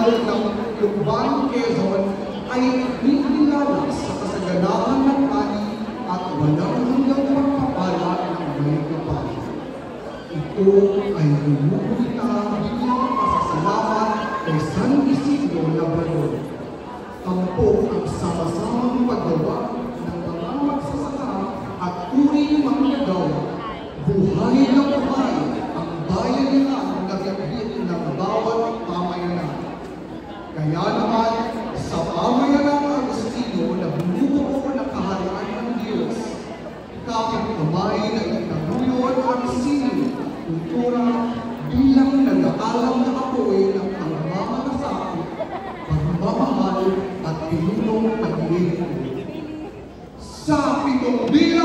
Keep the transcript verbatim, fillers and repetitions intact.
lalo ng Lukban, Quezon ay nililala sa kasaganahan ng ani at walang hanggang pagpapala ng may kapal. Ito ay lumuhulita bilang pasasalamat kay San Isidro Labrador. Tampok ang sama-samang paggawa ng mga magsasaka at uri ng manggagawa. Buhay na buhay ang bayan nila ang nagagit ng bawat pamayanan. Kaya naman, sa pamayanan ng Agustino na bumubuo ng kaharian ng Diyos, kapit-kamay na itanulod ang sino, kultura, bilang nag-aalam na apoy ng pagmamalasakit, pagmamahal at pinunong pag-ibig. Sa pitong bilang